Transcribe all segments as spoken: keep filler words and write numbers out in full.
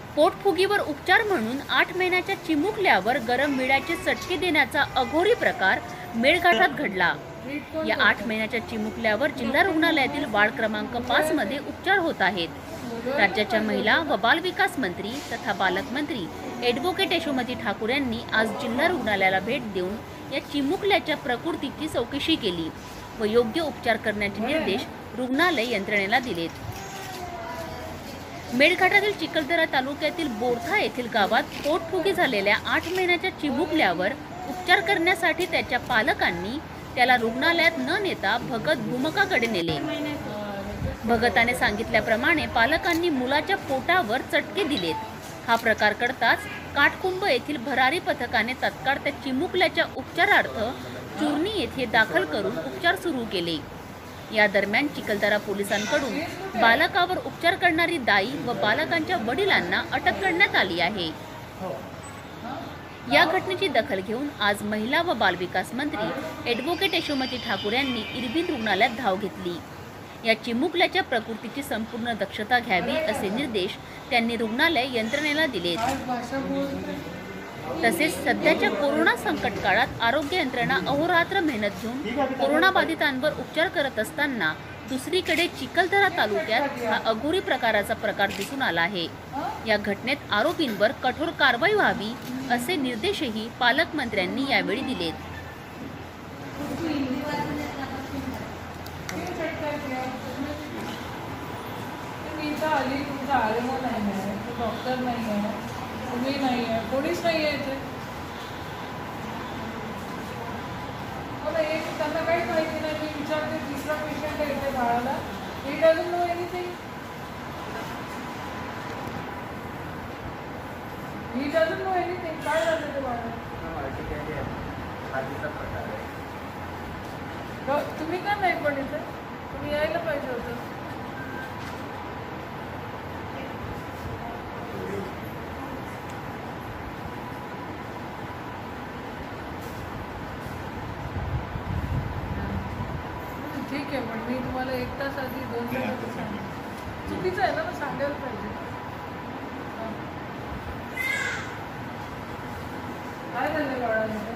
पोटफुगीवर उपचार म्हणून आठ महिन्याच्या चिमुकल्यावर गरम मिठाचे चटके देण्याचा अघोरी प्रकार मेळघाटात घडला। या आठ महिन्याच्या चिमुकल्यावर जिल्हा रुग्णालयातील वार्ड क्रमांक पाच मध्ये उपचार होत आहेत। राज्याच्या महिला व बाल विकास मंत्री तथा पालकमंत्री ॲडव्होकेट यशोमती ठाकूर यांनी आज जिल्हा रुग्णालयाला भेट देऊन या चिमुकल्याच्या प्रकृतीची चौकशी केली व योग्य उपचार करण्याचे निर्देश रुग्णालय यंत्रणेला दिलेत। मेळघाटातील चिखलदरा तालुक्यातील बोरथा येथील गावात पोटफुगी झालेल्या आठ महिन्याच्या चिमुकल्यावर उपचार करण्यासाठी त्याच्या पालकांनी त्याला रुग्णालयात न नेता भगत भूमकाकडे नेले। भगताने सांगितल्याप्रमाणे पालकांनी मुलाच्या पोटावर चटके दिलेत। हा प्रकार कळताच काटकुंब येथील भरारी पथकाने तत्काळ त्या चिमुकल्याच्या उपचारार्थ चुरणी येथे दाखल करून उपचार सुरू केले। या दरम्यान चिखलदरा पोलिसांकडून बालकावर उपचार करणारी दाई व बालकांच्या वडिलांना अटक करण्यात आली आहे। या घटनेची दखल घेऊन आज महिला व बाल विकास मंत्री ॲडव्होकेट यशोमती ठाकूर यांनी इरविन रुग्णालयात धाव घेतली। या चिमुकल्याच्या प्रकृतीची संपूर्ण दक्षता घ्यावी असे निर्देश त्यांनी रुग्णालय यंत्रणेला दिलेत। तसेच सध्याच्या कोरोना संकट काळात आरोग्य यंत्रणा अहोरात्र मेहनत घेऊन कोरोना बाधितांवर उपचार करत असताना दुसरीकडे चिखलदरा तालुक्यात हा अघोरी प्रकाराचा प्रकार दिसून आला आहे। या घटनेत आरोपींवर कठोर कारवाई व्हावी असे निर्देशही पालकमंत्र्यांनी यावेळी दिलेत। डॉक्टर नहीं है, तुम्ही नहीं है, कोणीच नहीं है इथे। मला एक त्यांना काहीच माहिती नाही। मी विचारते तिसरा पेशंट आहे इथे बाळाला, he doesn't know anything, he doesn't know anything. काय झालं ते बाळाला? तुम्ही का नाही पण इथे? तुम्ही यायला पाहिजे होतं। ठीक आहे, पण मी तुम्हाला एक तास आधी दोन तास सांगितलं चुकीचं आहे ना, मग सांगायला पाहिजे। काय झालं बाळाला?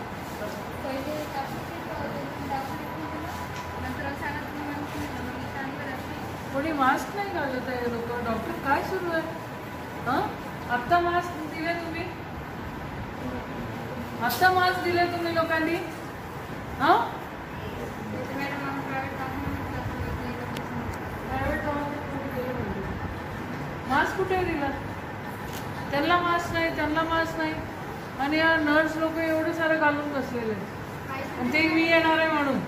कोणी मास्क नाही घालत आहे लोक। डॉक्टर काय सुरू आहे? हां, आत्ता मास्क दिले तुम्ही? आत्ता मास्क दिले तुम्ही लोकांनी? हां, मास्क कुठे दिला? त्यांना मास्क नाही, त्यांना मास्क नाही, आणि या नर्स लोक एवढे सारे घालून बसलेले आणि ते मी येणार आहे म्हणून।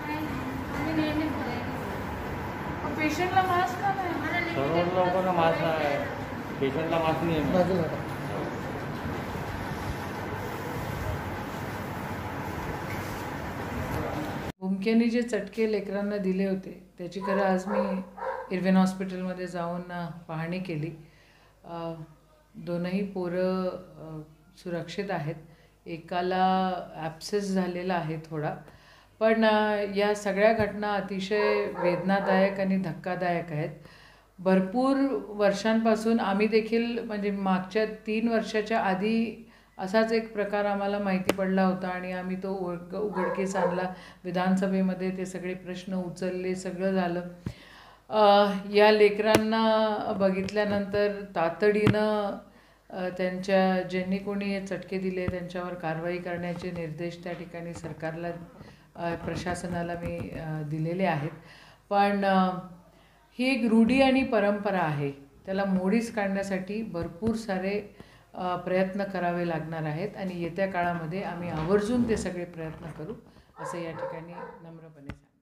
पेशंटला मास्क का नाही? सर्व लोकांना मास्क आहे, पेशंटला मास्क नाही आहे। भूमक्याने जे चटके लेकरांना दिले होते त्याची खरं आज मी इरविन हॉस्पिटलमध्ये जाऊन पाहणी केली। दोनही पोरं सुरक्षित आहेत। एकाला ॲप्सेस झालेला आहे थोडा, पण या सगळ्या घटना अतिशय वेदनादायक आणि धक्कादायक आहेत। भरपूर वर्षांपासून आम्ही देखील, म्हणजे मागच्या तीन वर्षाच्या आधी असाच एक प्रकार आम्हाला माहिती पडला होता आणि आम्ही तो उघड उघडकीस आणला। विधानसभेमध्ये ते सगळे प्रश्न उचलले, सगळं झालं। या लेकरांना बघितल्यानंतर तातडीनं त्यांच्या ज्यांनी कोणी हे चटके दिले त्यांच्यावर कारवाई करण्याचे निर्देश त्या ठिकाणी सरकारला, प्रशासनाला मी दिलेले आहेत। पण ही एक रूढी आणि परंपरा आहे, त्याला मोडीस काढण्यासाठी भरपूर सारे प्रयत्न करावे लागणार आहेत आणि येत्या काळामध्ये आम्ही आवर्जून ते सगळे प्रयत्न करू असं या ठिकाणी नम्रपणे सांगतो।